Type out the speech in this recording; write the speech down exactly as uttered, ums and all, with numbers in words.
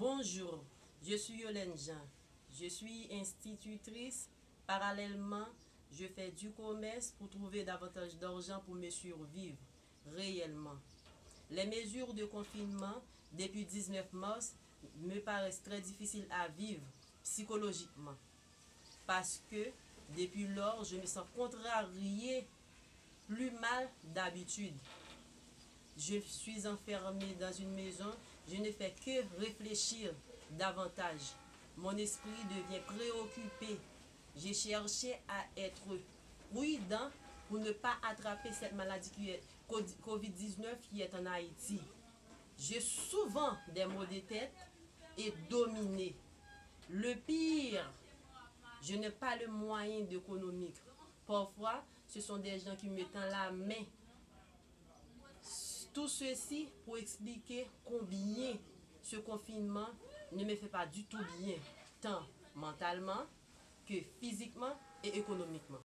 Bonjour, je suis Yolène Jean. Je suis institutrice. Parallèlement, je fais du commerce pour trouver davantage d'argent pour me survivre réellement. Les mesures de confinement depuis dix-neuf mars me paraissent très difficiles à vivre psychologiquement parce que depuis lors, je me sens contrariée plus mal d'habitude. Je suis enfermée dans une maison, je ne fais que réfléchir davantage. Mon esprit devient préoccupé. J'ai cherché à être prudent pour ne pas attraper cette maladie qui est covid dix-neuf qui est en Haïti. J'ai souvent des maux de tête et dominé. Le pire, je n'ai pas le moyen d'économique. Parfois, ce sont des gens qui me tendent la main. Tout ceci pour expliquer combien ce confinement ne me fait pas du tout bien, tant mentalement que physiquement et économiquement.